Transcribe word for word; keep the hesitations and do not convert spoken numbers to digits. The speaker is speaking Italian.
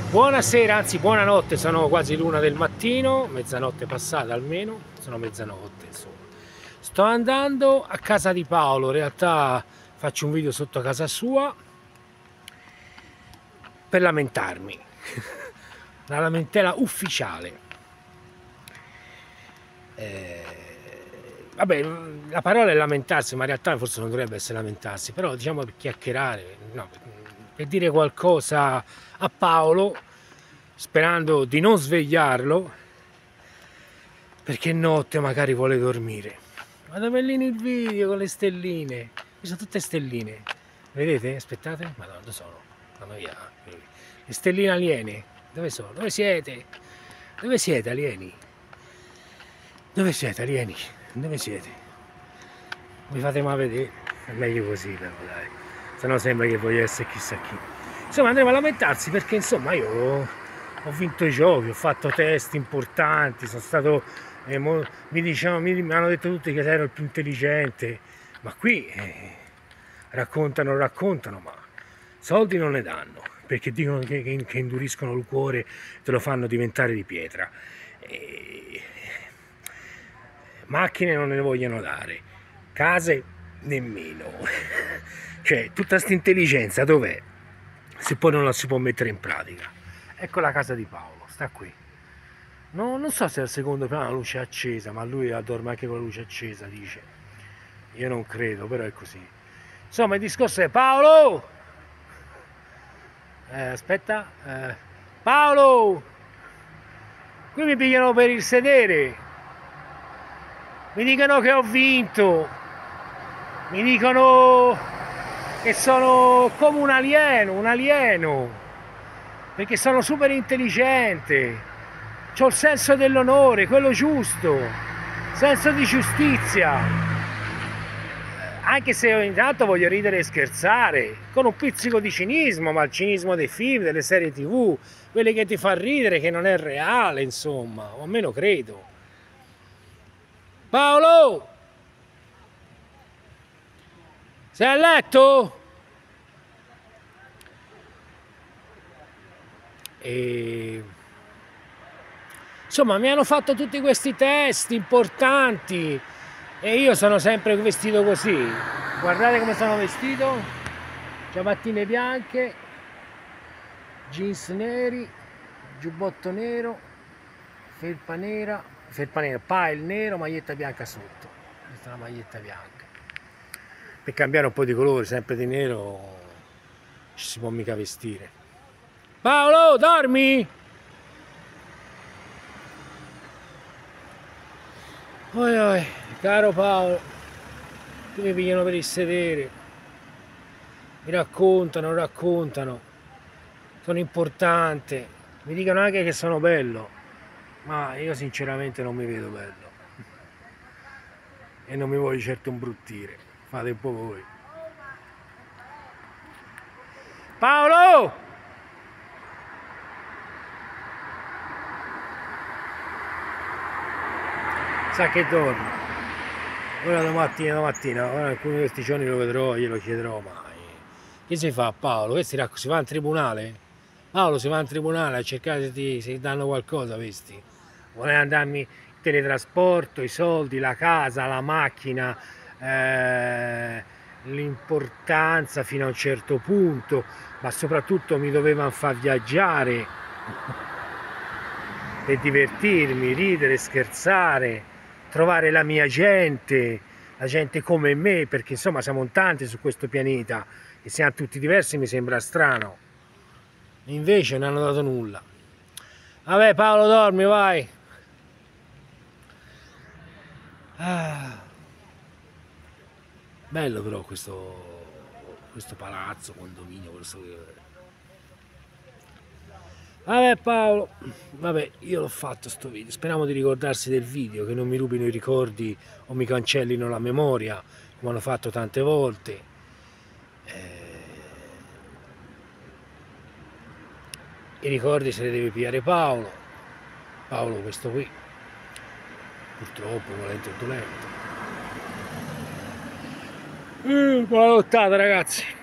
Buonasera, anzi buonanotte, sono quasi l'una del mattino, mezzanotte passata almeno, sono mezzanotte insomma. Sto andando a casa di Paolo, in realtà faccio un video sotto casa sua per lamentarmi, una lamentela ufficiale. Eh, vabbè, la parola è lamentarsi, ma in realtà forse non dovrebbe essere lamentarsi, però diciamo per chiacchierare, no, per dire qualcosa a Paolo, sperando di non svegliarlo, perché notte magari vuole dormire. Guarda bellini il video con le stelline, qui sono tutte stelline, vedete? Aspettate, madonna, dove sono? Vanno via. Le stelline aliene, dove sono? Dove siete? Dove siete alieni? Dove siete alieni? Dove siete? Mi fate mai vedere? È meglio così però, dai, se no sembra che voglio essere chissà chi. Insomma, andremo a lamentarsi perché insomma io ho vinto i giochi, ho fatto test importanti, sono stato, eh, mo, mi, diciamo, mi, mi hanno detto tutti che ero il più intelligente, ma qui eh, raccontano, raccontano, ma soldi non ne danno, perché dicono che, che, che induriscono il cuore, te lo fanno diventare di pietra. E, macchine non ne vogliono dare, case nemmeno. Cioè, tutta questa intelligenza dov'è? Se poi non la si può mettere in pratica. Ecco la casa di Paolo, sta qui. No, non so se al secondo piano la luce è accesa, ma lui dorme anche con la luce accesa, dice. Io non credo, però è così. Insomma, il discorso è Paolo! Eh, aspetta. Eh, Paolo! Qui mi pigliano per il sedere. Mi dicono che ho vinto. Mi dicono che sono come un alieno, un alieno. Perché sono super intelligente. C'ho il senso dell'onore, quello giusto, senso di giustizia, anche se ogni tanto voglio ridere e scherzare, con un pizzico di cinismo, ma il cinismo dei film, delle serie tv, quelli che ti fa ridere, che non è reale, insomma, o almeno credo. Paolo! Sei a letto? E... insomma, mi hanno fatto tutti questi test importanti e io sono sempre vestito così. Guardate come sono vestito, ciabattine bianche, jeans neri, giubbotto nero, felpa nera, felpa nera, pile nero, maglietta bianca sotto. Questa è una maglietta bianca. Per cambiare un po' di colore, sempre di nero, ci si può mica vestire. Paolo, dormi? Oi, oi, caro Paolo, qui mi pigliano per il sedere, mi raccontano, raccontano, sono importante, mi dicono anche che sono bello, ma io sinceramente non mi vedo bello e non mi voglio certo imbruttire, fate un po' voi. Paolo! Sa che dorme, ora domattina, domattina, ora alcuni di questi giorni lo vedrò, glielo chiederò, ma che si fa Paolo? Che si, si va in tribunale? Paolo si va in tribunale a cercare di se danno qualcosa, questi. Vuole andarmi il teletrasporto, i soldi, la casa, la macchina, eh, l'importanza fino a un certo punto, ma soprattutto mi dovevano far viaggiare per divertirmi, ridere, scherzare, trovare la mia gente, la gente come me, perché insomma siamo tanti su questo pianeta e siamo tutti diversi, mi sembra strano. Invece non hanno dato nulla. Vabbè Paolo, dormi, vai. Ah. Bello però questo, questo palazzo, condominio, questo... Vabbè Paolo, vabbè, io l'ho fatto sto video, speriamo di ricordarsi del video, che non mi rubino i ricordi o mi cancellino la memoria, come hanno fatto tante volte. Eh... I ricordi se li deve pigliare Paolo, Paolo questo qui, purtroppo, volente o dolente. Mm, buona lottata ragazzi.